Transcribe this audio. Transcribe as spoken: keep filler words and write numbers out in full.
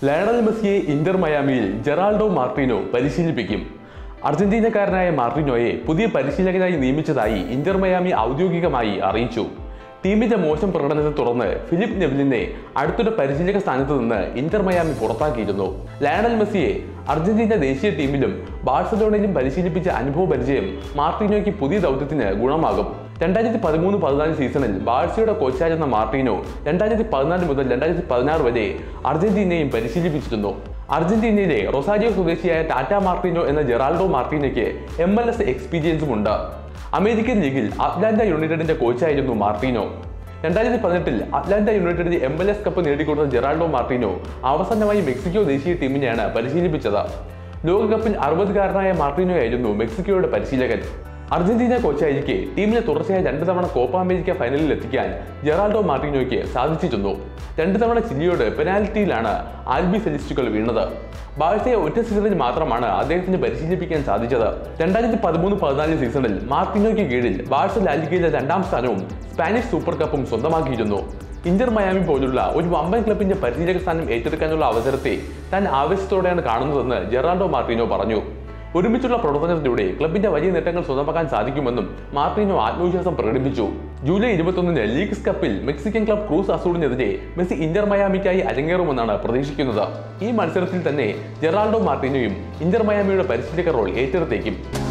Lionel മെസ്സിയെ Inter മയാമിയിൽ Gerardo Martino പരിശീലിപ്പിക്കും. അർജന്റീനക്കാരനായ മാർട്ടിനോയെ പുതിയ പരിശീലകനായി നിയമിച്ചതായി ഇന്റർ മയാമി ഔദ്യോഗികമായി അറിയിച്ചു. ടീമിന്റെ മോശം പ്രകടനത്തെ തുടർന്ന് ഫിലിപ്പ് നെവിലിനെ അടുത്തിടെ പരിശീലക സ്ഥാനത്ത് നിന്ന് ഇന്റർ മയാമി പുറത്താക്കിയിരുന്നു. ലയണൽ മെസ്സിയെ അർജന്റീന ദേശീയ ടീമിലും ബാഴ്സലോണയിലും പരിശീലിപ്പിച്ച അനുഭവ പരിചയം മാർട്ടിനോയ്ക്ക് പുതിയ ദൗത്യത്തിന് ഗുണമാകും. രണ്ടായിരത്തി പതിമൂന്ന് പതിനാല് സീസണിൽ ബാഴ്സയുടെ കോച്ചായിരുന്ന മാർട്ടിനോ രണ്ടായിരത്തി പതിനാല് മുതൽ രണ്ടായിരത്തി പതിനാറ് വരെ അർജന്റീനയും പരിശീലിപ്പിച്ചിരുന്നു. അർജന്റീനയിലെ റൊസാരിയോ സ്വദേശിയായ ടാറ്റ മാർട്ടിനോ എന്ന ജെറാൾഡോ മാർട്ടിനോയ്ക്ക് എം എൽ എസ് എക്സ്പീരിയൻസും ഉണ്ട്. അമേരിക്കൻ ലീഗിൽ അറ്റ്ലാന്റ യുണൈറ്റഡിന്റെ കോച്ചായിരുന്നു മാർട്ടിനോ. രണ്ടായിരത്തി പതിനെട്ടിൽ അറ്റ്ലാന്റ യുണൈറ്റഡിന് എം എൽ എസ് കപ്പ് നേടിക്കൊടുത്ത ജെറാൾഡോ മാർട്ടിനോ അവസാനമായി മെക്സിക്കോ ദേശീയ ടീമിനെയാണ് പരിശീലിപ്പിച്ചത്. ലോകകപ്പിൽ അറുപതുകാരനായ മാർട്ടിനോ ആയിരുന്നു മെക്സിക്കോയുടെ പരിശീലകൻ. അർജന്റീന കോച്ചായിരിക്കെ ടീമിനെ തുടർച്ചയായ രണ്ട് തവണ കോപ്പ അമേരിക്ക ഫൈനലിൽ എത്തിക്കാൻ ജെറാൾഡോ മാർട്ടിനോയ്ക്ക് സാധിച്ചിരുന്നു. രണ്ട് തവണ ചിലിയോട് പെനാൽറ്റിയിലാണ് ആൽബി സെലിസ്റ്റുകൾ വീണത്. ബാഴ്സയെ ഒറ്റ സീസണിൽ മാത്രമാണ് അദ്ദേഹത്തിന് പരിശീലിപ്പിക്കാൻ സാധിച്ചത്. രണ്ടായിരത്തി പതിമൂന്ന് പതിനാല് സീസണിൽ മാർട്ടിനോയ്ക്ക് കീഴിൽ ബാഴ്സ ലാലിഗയിലെ രണ്ടാം സ്ഥാനവും സ്പാനിഷ് സൂപ്പർ കപ്പും സ്വന്തമാക്കിയിരുന്നു. ഇന്റർ മയാമി പോലുള്ള ഒരു വമ്പൻ ക്ലബിന്റെ പരിശീലക സ്ഥാനം ഏറ്റെടുക്കാനുള്ള അവസരത്തെ താൻ ആവേശത്തോടെയാണ് കാണുന്നതെന്ന് ജെറാൾഡോ മാർട്ടിനോ പറഞ്ഞു. ഒരുമിച്ചുള്ള പ്രവർത്തനത്തിലൂടെ ക്ലബിന്റെ വലിയ നേട്ടങ്ങൾ സ്വന്തമാക്കാൻ സാധിക്കുമെന്നും മാർട്ടിനോ ആത്മവിശ്വാസം പ്രകടിപ്പിച്ചു. ജൂലൈ ഇരുപത്തൊന്നിന് ലീഗ്സ് കപ്പിൽ മെക്സിക്കൻ ക്ലബ് ക്രൂസ് അസൂറിനെതിരെ മെസ്സി ഇന്റർ മയാമിക്കായി അരങ്ങേറുമെന്നാണ് പ്രതീക്ഷിക്കുന്നത്. ഈ മത്സരത്തിൽ തന്നെ ജെറാൾഡോ മാർട്ടിനോയും ഇന്റർ മയാമിയുടെ പരിശീലക റോൾ ഏറ്റെടുത്തേക്കും.